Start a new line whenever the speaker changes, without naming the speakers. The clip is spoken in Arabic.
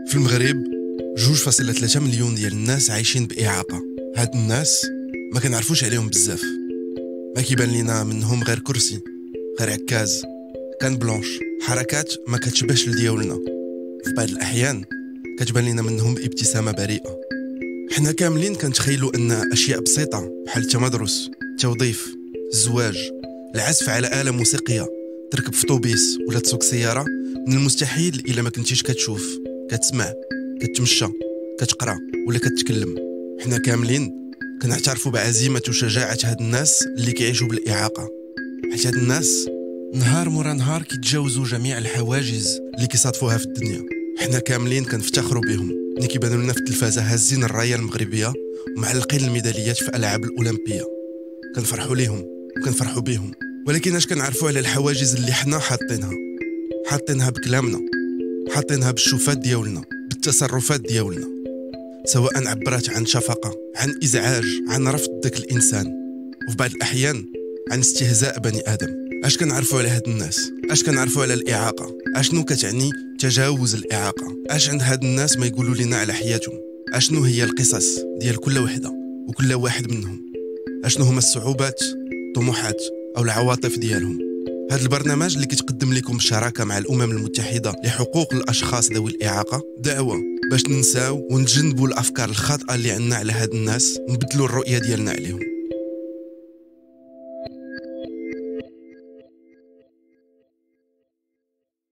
في المغرب 2.3 مليون ديال الناس عايشين بإعاقة. هاد الناس ما كنعرفوش عليهم بزاف، ما كيبان لينا منهم غير كرسي، غير عكاز، كان بلونش، حركات ما كتشبهش لديولنا. في بعض الأحيان كتبان لينا منهم ابتسامة بريئة. حنا كاملين كنتخيلوا أن أشياء بسيطة بحال التمدرس، التوظيف، الزواج، العزف على آلة موسيقية، تركب في طوبيس ولا تسوق سيارة، من المستحيل إلا ما كنتيش كتشوف، كتسمع، كتمشى، كتقرا ولا كتكلم. حنا كاملين كنعترفوا بعزيمة وشجاعة هاد الناس اللي كيعيشوا بالإعاقة، حيت هاد الناس نهار مورا نهار كيتجاوزوا جميع الحواجز اللي كيصادفوها في الدنيا. حنا كاملين كنفتخروا بهم، ملي كيبانوا لنا في التلفازة هازين الراية المغربية ومعلقين الميداليات في الألعاب الأولمبية. كنفرحوا ليهم وكنفرحوا بيهم، ولكن اش كنعرفوا على الحواجز اللي حنا حاطينها بكلامنا، حاطينها بالشوفات ديالنا، بالتصرفات ديالنا، سواء عبرت عن شفقة، عن إزعاج، عن رفض داك الإنسان، وفي بعض الأحيان عن استهزاء بني آدم. اش كنعرفوا على هاد الناس؟ اش كنعرفوا على الإعاقة؟ اشنو كتعني تجاوز الإعاقة؟ اش عند هاد الناس ما يقولوا لنا على حياتهم؟ اشنو هي القصص ديال كل وحدة وكل واحد منهم؟ اشنو هما الصعوبات، الطموحات أو العواطف ديالهم؟ هذا البرنامج اللي كيتقدم لكم بالشراكة مع الأمم المتحدة لحقوق الأشخاص ذوي الإعاقة دعوة باش ننساو ونتجنبوا الأفكار الخاطئة اللي عندنا على هاد الناس ونبدلوا الرؤية ديالنا عليهم.